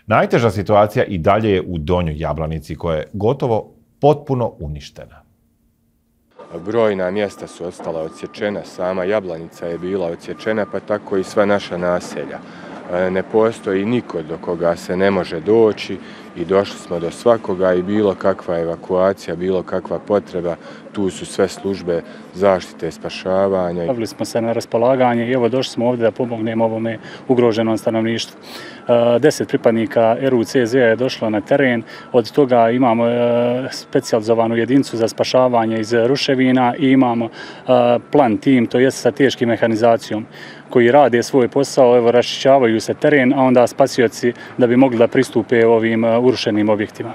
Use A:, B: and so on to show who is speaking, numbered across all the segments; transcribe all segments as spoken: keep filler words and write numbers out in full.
A: Najteža situacija i dalje je u Donjoj Jablanici koja je gotovo potpuno uništena.
B: Brojna mjesta su ostala odsječena, sama Jablanica je bila odsječena, pa tako i sva naša naselja. Ne postoji niko do koga se ne može doći i došli smo do svakoga i bilo kakva evakuacija, bilo kakva potreba, tu su sve službe zaštite i spašavanja.
C: Stavili smo se na raspolaganje i evo došli smo ovdje da pomognemo ovome ugroženom stanovništvu. Deset pripadnika R U C Z je došlo na teren, od toga imamo specijalizovanu jedinicu za spašavanje iz ruševina i imamo plan tim, to jest sa teškim mehanizacijom, koji rade svoj posao, evo raščišćavaju se teren, a onda spasioci da bi mogli da pristupe ovim urušenim objektima.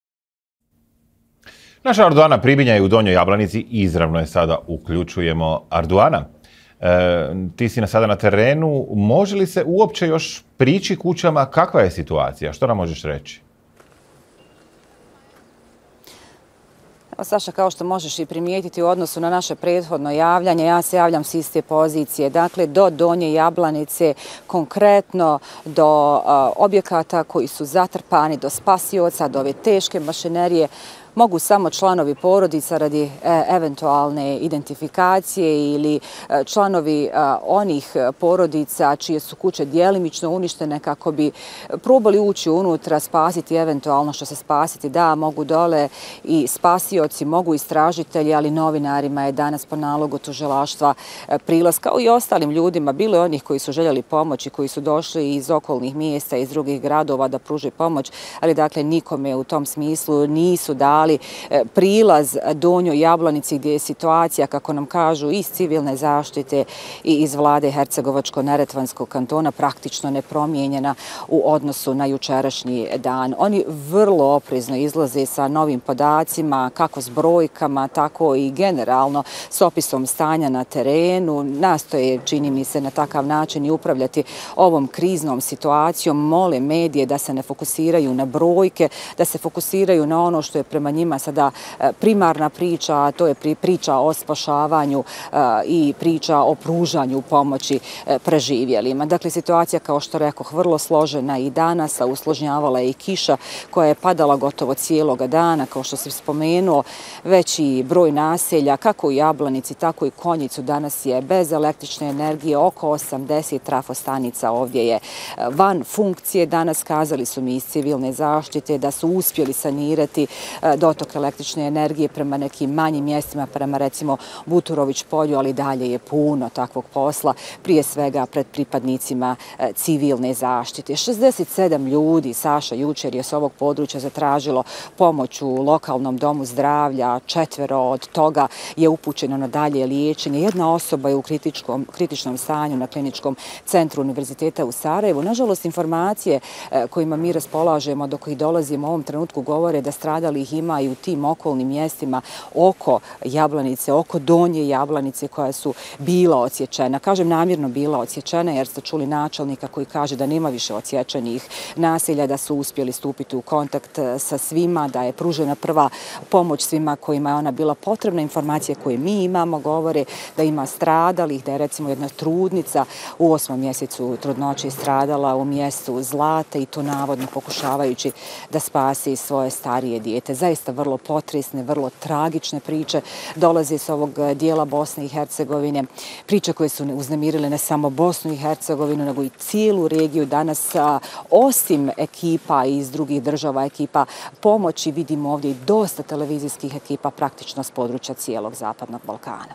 A: Naša Arduana Pribinja je u Donjoj Jablanici, izravno je sada uključujemo. Arduana, e, ti si sada na terenu, može li se uopće još prići kućama, kakva je situacija, što nam možeš reći?
D: Saša, kao što možeš i primijetiti u odnosu na naše prethodno javljanje, ja se javljam s iste pozicije. Dakle, do Donje Jablanice, konkretno do uh, objekata koji su zatrpani, do spasioca, do ove teške mašinerije, mogu samo članovi porodica radi e, eventualne identifikacije ili e, članovi e, onih porodica čije su kuće djelimično uništene kako bi probali ući unutra, spasiti eventualno što se spasiti da, mogu dole i spasioci, mogu istražitelji, ali novinarima je danas po nalogu tužilaštva e, prilaz, kao i ostalim ljudima, bilo je onih koji su željeli pomoći, koji su došli iz okolnih mjesta, iz drugih gradova da pruže pomoć, ali dakle nikome u tom smislu nisu dali prilaz Donjoj Jablanici gdje je situacija, kako nam kažu, iz civilne zaštite i iz vlade Hercegovačko-neretvanskog kantona praktično nepromijenjena u odnosu na jučerašnji dan. Oni vrlo oprezno izlaze sa novim podacima, kako s brojkama, tako i generalno s opisom stanja na terenu. Nastoje, čini mi se, na takav način i upravljati ovom kriznom situacijom. Mole medije da se ne fokusiraju na brojke, da se fokusiraju na ono što je prema njima sada primarna priča, a to je priča o spašavanju i priča o pružanju pomoći preživjelima. Dakle, situacija, kao što rekoh, vrlo složena i danas, a usložnjavala je i kiša koja je padala gotovo cijeloga dana, kao što se spomenuo, veći broj naselja, kako u Jablanici, tako i Konjicu danas je bez električne energije, oko osamdeset trafostanica ovdje je van funkcije. Danas kazali su mi iz civilne zaštite da su uspjeli sanirati dotok električne energije prema nekim manjim mjestima, prema recimo Buturović polju, ali dalje je puno takvog posla, prije svega pred pripadnicima civilne zaštite. šezdeset sedam ljudi, Saša, jučer je s ovog područja zatražilo pomoć u lokalnom domu zdravlja, četvero od toga je upućeno na dalje liječenje. Jedna osoba je u kritičkom, kritičnom stanju na kliničkom centru Univerziteta u Sarajevu. Nažalost, informacije kojima mi raspolažemo, do kojih dolazimo u ovom trenutku, govore da stradalih ima i u tim okolnim mjestima oko Jablanice, oko Donje Jablanice koja su bila odsječena. Kažem namjerno bila odsječena jer ste čuli načelnika koji kaže da nema više odsječenih naselja, da su uspjeli stupiti u kontakt sa svima, da je pružena prva pomoć svima kojima je ona bila potrebna. Informacije koje mi imamo govore da ima stradalih, da je recimo jedna trudnica u osmom mjesecu trudnoće stradala u mjestu Zlate i to navodno pokušavajući da spasi svoje starije dijete. Zaista vrlo potresne, vrlo tragične priče dolaze s ovog dijela Bosne i Hercegovine. Priče koje su uznemirile ne samo Bosnu i Hercegovinu, nego i cijelu regiju. Danas, osim ekipa iz drugih država, ekipa pomoći, vidimo ovdje i dosta televizijskih ekipa praktično s područja cijelog Zapadnog Balkana.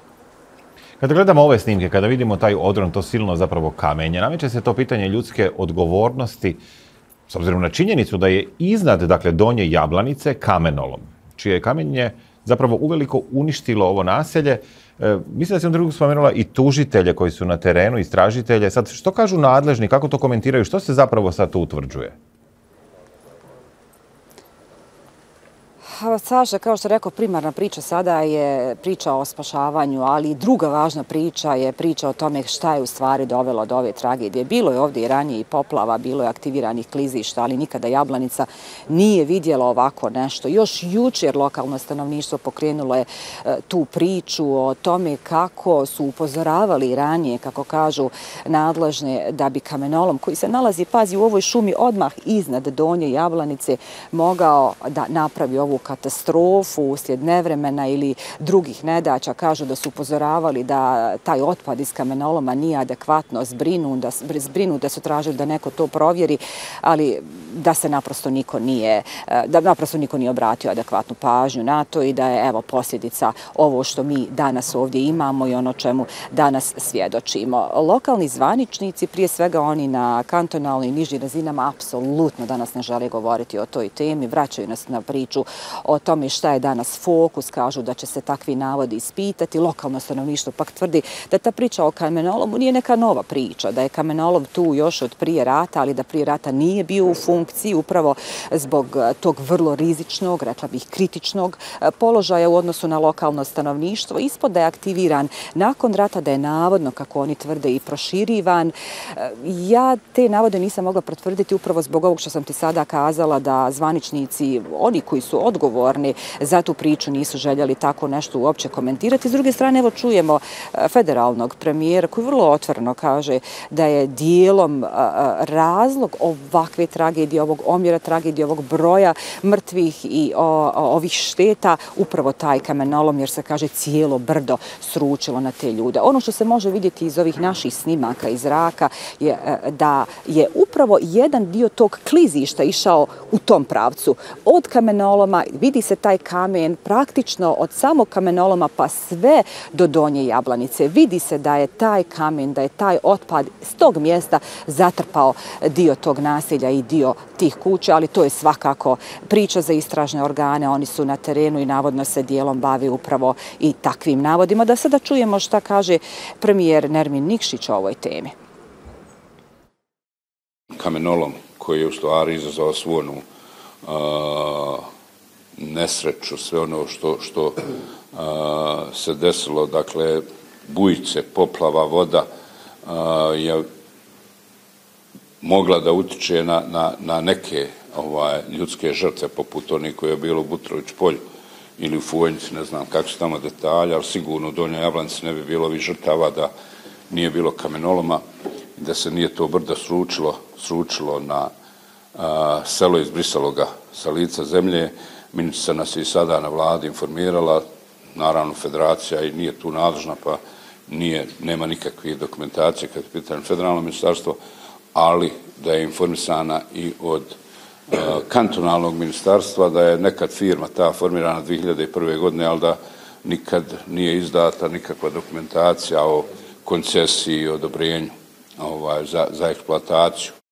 A: Kada gledamo ove snimke, kada vidimo taj odron, to silno zapravo kamenje, nameće se to pitanje ljudske odgovornosti, s obzirom na činjenicu da je iznad, dakle, Donje Jablanice kamenolom, čije je kamenje zapravo uveliko uništilo ovo naselje. E, mislim da sam drugu spomenula i tužitelje koji su na terenu, istražitelje. Sad, što kažu nadležni, kako to komentiraju, što se zapravo sad tu utvrđuje?
D: Pa, Saša, kao što rekao, primarna priča sada je priča o spašavanju, ali i druga važna priča je priča o tome šta je u stvari dovelo do ove tragedije. Bilo je ovdje i ranije i poplava, bilo je aktiviranih klizišta, ali nikada Jablanica nije vidjela ovako nešto. Još jučer lokalno stanovništvo pokrenulo je tu priču o tome kako su upozoravali i ranije, kako kažu nadležne, da bi kamenolom koji se nalazi, pazi, u ovoj šumi odmah iznad Donje Jablanice mogao da napravi ovu katastrofu uslijed nevremena ili drugih nedaća. Kažu da su upozoravali da taj otpad iz kamenoloma nije adekvatno zbrinut, da, zbrinu, da su tražili da neko to provjeri, ali da se naprosto niko nije, da naprosto niko nije obratio adekvatnu pažnju na to i da je evo posljedica ovo što mi danas ovdje imamo i ono čemu danas svjedočimo. Lokalni zvaničnici, prije svega oni na kantonalnoj i nižim razinama, apsolutno danas ne žele govoriti o toj temi, vraćaju nas na priču o tome šta je danas fokus, kažu da će se takvi navodi ispitati. Lokalno stanovništvo pak tvrdi da ta priča o kamenolomu nije neka nova priča, da je kamenolom tu još od prije rata, ali da prije rata nije bio u funkciji upravo zbog tog vrlo rizičnog, rekla bih kritičnog položaja u odnosu na lokalno stanovništvo. Ispod da je aktiviran nakon rata, da je navodno, kako oni tvrde, i proširivan. Ja te navode nisam mogla potvrditi upravo zbog ovog što sam ti sada kazala, da zvaničnici, oni koji su odgovorni za tu priču, nisu željeli tako nešto uopće komentirati. S druge strane, evo čujemo federalnog premijera koji vrlo otvoreno kaže da je dijelom razlog ovakve tragedije, ovog omjera tragedije, ovog broja mrtvih i ovih šteta upravo taj kamenolom, jer se kaže cijelo brdo sručilo na te ljude. Ono što se može vidjeti iz ovih naših snimaka iz zraka je da je upravo jedan dio tog klizišta išao u tom pravcu. Od kamenoloma vidi se taj kamen praktično od samog kamenoloma pa sve do Donje Jablanice. Vidi se da je taj kamen, da je taj otpad s tog mjesta zatrpao dio tog naselja i dio tih kuća, ali to je svakako priča za istražne organe. Oni su na terenu i navodno se dijelom bavi upravo i takvim navodima. Da sada čujemo šta kaže premijer Nermin Nikšić o ovoj temi.
E: Kamenolom koji je u stvari izazvao svu onu uh, nesreću, sve ono što, što uh, se desilo, dakle, bujice, poplava, voda uh, je mogla da utiče na, na, na neke ovaj, ljudske žrtve, poput onih koje je bilo u Butrović polju ili u Fuojnici, ne znam kako su tamo detalje, ali sigurno u Donjoj Jablanici ne bi bilo ovih žrtava da nije bilo kamenoloma, da se nije to brdo sručilo, sručilo na a, selo, izbrisalo ga sa lica zemlje. Ministrica nas je i sada na vladi informirala, naravno federacija i nije tu nadležna, pa nije, nema nikakvih dokumentacije kad je pitanje federalno ministarstvo, ali da je informisana i od a, kantonalnog ministarstva, da je nekad firma ta formirana dvije hiljade prve. godine, ali da nikad nije izdata nikakva dokumentacija o koncesiji i odobrenju ovaj, za, za eksploataciju.